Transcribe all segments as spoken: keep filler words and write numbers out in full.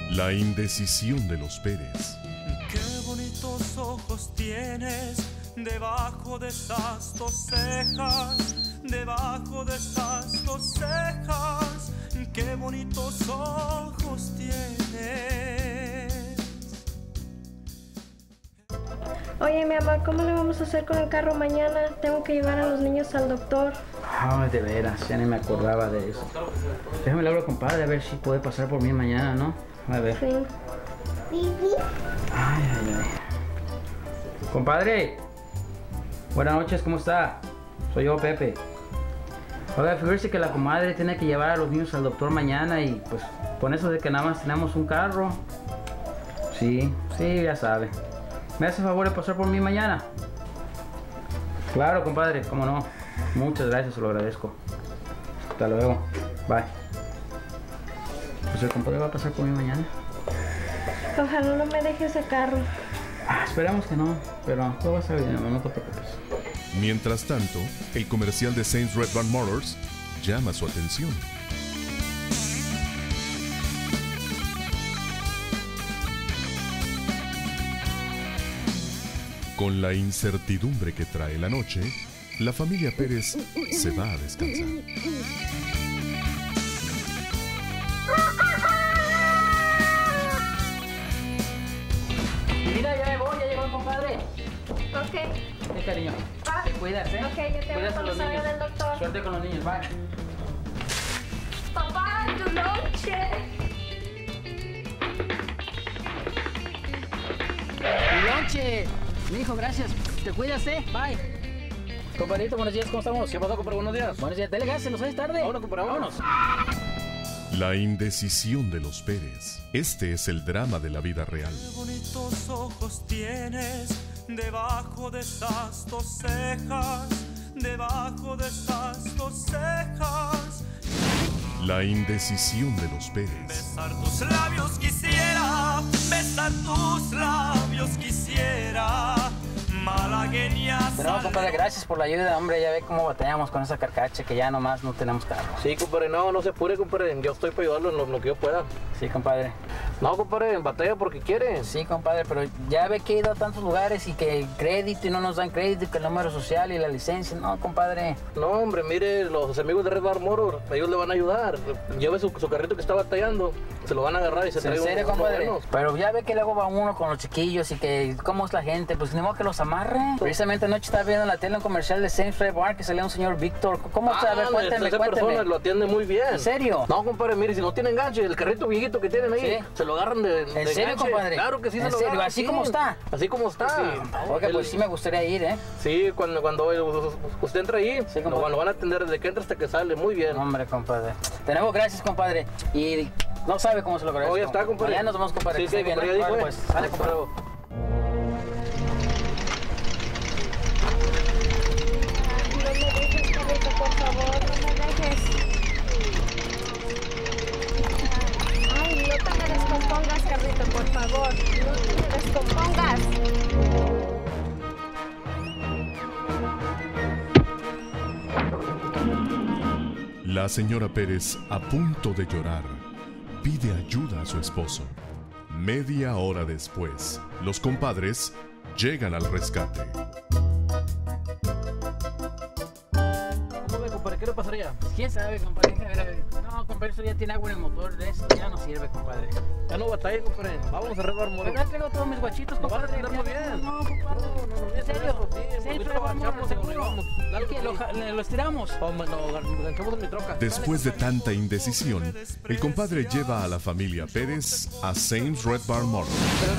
La indecisión de los Pérez. Qué bonitos ojos tienes debajo de esas dos cejas, debajo de esas dos cejas. Qué bonitos ojos tienes. Oye, mi amor, ¿cómo le vamos a hacer con el carro mañana? Tengo que llevar a los niños al doctor. Ay, de veras, ya ni me acordaba de eso. Déjame hablar, compadre, a ver si puede pasar por mí mañana, ¿no? A ver. Sí. Ay, ay, ay. Compadre. Buenas noches, ¿cómo está? Soy yo, Pepe. Oiga, fíjese que la comadre tiene que llevar a los niños al doctor mañana y pues con eso de que nada más tenemos un carro. Sí, sí, ya sabe. ¿Me hace favor de pasar por mí mañana? Claro, compadre, cómo no. Muchas gracias, se lo agradezco. Hasta luego. Bye. Pues el compadre va a pasar por mí mañana. Ojalá no me deje ese carro. Ah, esperamos que no, pero todo va a estar bien, no te preocupes. Mientras tanto, el comercial de Saints Red Barn Motors llama su atención. Con la incertidumbre que trae la noche, la familia Pérez se va a descansar. Mira, ya me voy, ya llegó el compadre. Ok. Sí, cariño. Ah. Te cuidas, ¿eh? Ok, yo te Cuidas a voy los a salga niños. del doctor. Suerte con los niños, bye. Papá, tu noche. ¡Mi lonche! Mi hijo, gracias. Te cuidas, ¿eh? Bye. Compadrito, buenos días, ¿cómo estamos? ¿Qué pasó, compadre? Buenos días. Buenos días, dale gas, se nos hace tarde. Vámonos, compadre, vámonos. La indecisión de los Pérez. Este es el drama de la vida real. Qué bonitos ojos tienes debajo de esas dos cejas, debajo de esas dos cejas. La indecisión de los Pérez. Besar tus labios quisiera, besar tus labios quisiera. Malagueña. Pero, compadre, gracias por la ayuda, hombre. Ya ve cómo batallamos con esa carcacha que ya nomás no tenemos carro. Sí, compadre, no, no se apure, compadre. Yo estoy para ayudarlo en lo, lo que yo pueda. Sí, compadre. No, compadre, batalla porque quiere. Sí, compadre, pero ya ve que he ido a tantos lugares y que el crédito y no nos dan crédito, que el número social y la licencia. No, compadre. No, hombre, mire, los amigos de Red Barn Motors, ellos le van a ayudar. Lleve su, su carrito que está batallando, se lo van a agarrar y se trae ¿En serio, unos compadre? buenos. Pero ya ve que luego va uno con los chiquillos y que cómo es la gente, pues ni modo que los amarre. Precisamente anoche estaba viendo en la tele un comercial de Saints Red Barn que salía un señor Víctor. ¿Cómo está? A ver, cuénteme, esa cuénteme. persona lo atiende muy bien. ¿En serio? No, compadre, mire, si no tiene enganche, el carrito viejito que tienen ahí, ¿Sí? se lo agarran de, de ¿En serio, enganche. compadre? Claro que sí, ¿En se lo serio? agarran, ¿Así sí. como está? Así como está. Sí. Oiga, El- pues sí me gustaría ir, ¿eh? Sí, cuando, cuando usted entra ahí, Sí, lo, compadre. lo van a atender desde que entra hasta que sale, muy bien. Hombre, compadre. Tenemos gracias, compadre. Y no sabe cómo se lo agradezco. Oh, ya está, compadre. Ya nos vamos, compadre. Sí, que sí, esté bien, compadre, ¿eh? ya Vale, dijo, pues, sale, compadre. No me dejes, carrito, por favor, no me dejes. Ay, no te me descompongas, carrito, por favor. No te me descompongas. La señora Pérez, a punto de llorar, pide ayuda a su esposo. Media hora después, los compadres llegan al rescate. ¿Cómo ve, compadre? ¿Qué le pasaría? ¿Quién sabe, compadre? A ver, a ver. No, compadre, eso ya tiene agua en el motor. De esto ya no sirve, compadre. Ya no batalla, compadre. Vamos a Red Barn Pero Motors. ya traigo todos mis guachitos, Lo van a compadre. atender muy bien. No, compadre. No, no, no, ¿En serio? sí, Sí, ahorita pero lo vamos, agachamos y lo seguro. llevamos. Claro ¿Qué? que ¿Lo, sí. ja- le- lo estiramos? Vamos, lo ganchamos en mi troca. Después de tanta indecisión, el compadre lleva a la familia Pérez a Saints Red Barn Motors.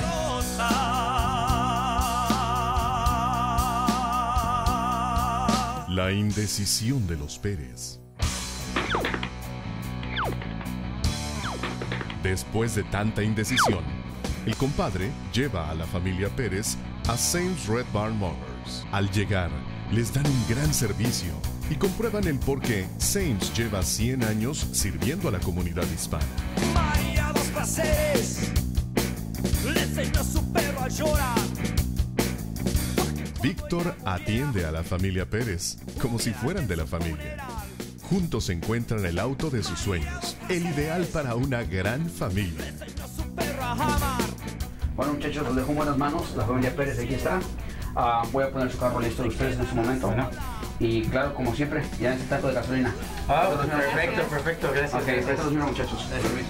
La indecisión de los Pérez. Después de tanta indecisión, el compadre lleva a la familia Pérez a Saints Red Barn Motors. Al llegar, les dan un gran servicio y comprueban el por qué Saints lleva cien años sirviendo a la comunidad hispana. María dos placeres, le enseñó a su perro a llorar. Víctor atiende a la familia Pérez como si fueran de la familia. Juntos encuentran el auto de sus sueños, el ideal para una gran familia. Le enseñó a su perro amar. Bueno, muchachos, los dejo en buenas manos. La familia Pérez aquí está. Uh, voy a poner su carro listo de ustedes en su momento. Bueno. Y claro, como siempre, ya en ese taco de gasolina. Ah, oh, perfecto, perfecto, gracias. Ok, gracias, los muchachos. Permiso.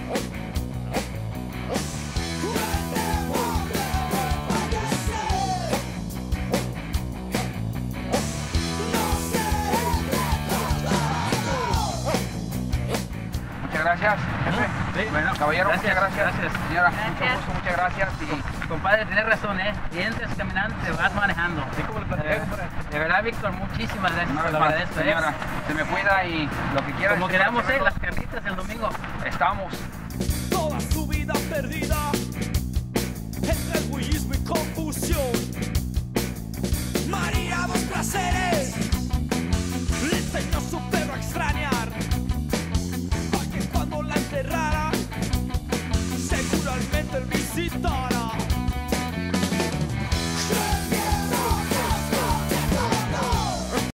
Gracias, jefe. Sí. Bueno, caballero, gracias, muchas gracias. gracias. Señora, gracias. Mucho gusto, muchas gracias. Y... Compadre, tienes razón, ¿eh? Y entras caminando, te vas manejando. Sí, como le platicé, eh, De verdad, Víctor, muchísimas gracias. Una vez lo más, agradezco, señora, ¿eh? se me cuida y lo que quiera. Como queramos, ¿eh? Las carnitas el domingo. Estamos. Toda su vida perdida entre el bullismo y confusión. María, dos placeres, le enseñó a su perro a extrañar. Para que cuando la enterrara, seguramente el visitar